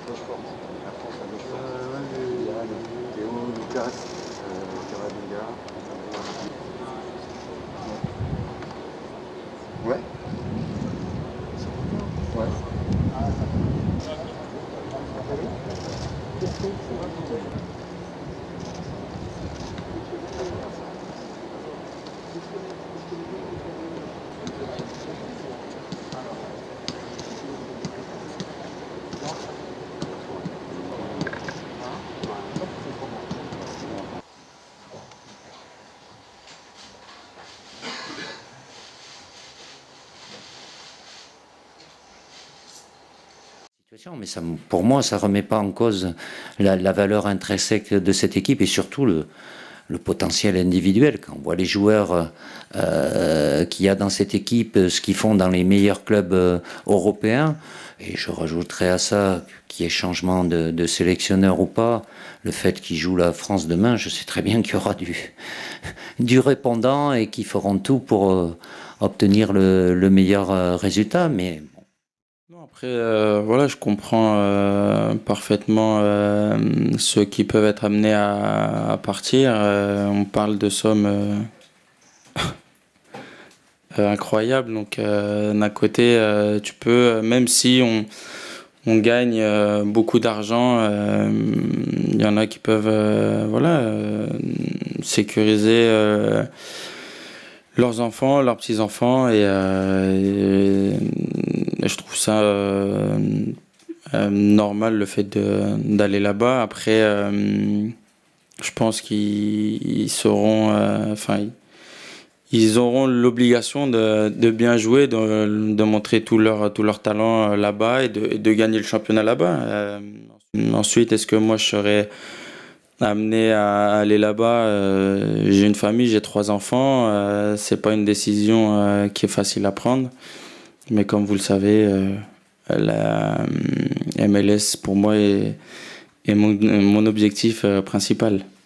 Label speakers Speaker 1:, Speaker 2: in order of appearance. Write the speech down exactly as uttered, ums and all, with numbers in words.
Speaker 1: sport. La France a deux sports.
Speaker 2: Euh, ouais, mais...
Speaker 1: Yann, Théo, Lucas, euh, Cavadinga. Ouais. Ouais.
Speaker 3: Mais ça, pour moi, ça ne remet pas en cause la, la valeur intrinsèque de cette équipe et surtout le, le potentiel individuel. Quand on voit les joueurs euh, qu'il y a dans cette équipe, ce qu'ils font dans les meilleurs clubs euh, européens, et je rajouterai à ça qu'il y ait changement de, de sélectionneur ou pas, le fait qu'ils jouent la France demain, je sais très bien qu'il y aura du, du répondant et qu'ils feront tout pour euh, obtenir le, le meilleur euh, résultat. Mais
Speaker 4: Non, après, euh, voilà, je comprends euh, parfaitement euh, ceux qui peuvent être amenés à, à partir. Euh, on parle de sommes euh, euh, incroyables. Donc, euh, d'un côté, euh, tu peux, même si on, on gagne euh, beaucoup d'argent, euh, il y en a qui peuvent, euh, voilà, euh, sécuriser euh, leurs enfants, leurs petits-enfants, et, euh, et, et je trouve ça euh, euh, normal, le fait de, d'aller là-bas. Après, euh, je pense qu'ils ils seront, enfin, euh, ils auront l'obligation de, de bien jouer, de, de montrer tout leur, tout leur talent là-bas et de, et de gagner le championnat là-bas. Euh, ensuite, est-ce que moi je serais amené à aller là-bas? euh, J'ai une famille, j'ai trois enfants. Euh, c'est pas une décision euh, qui est facile à prendre. Mais comme vous le savez, euh, la M L S pour moi est, est mon, mon objectif euh, principal.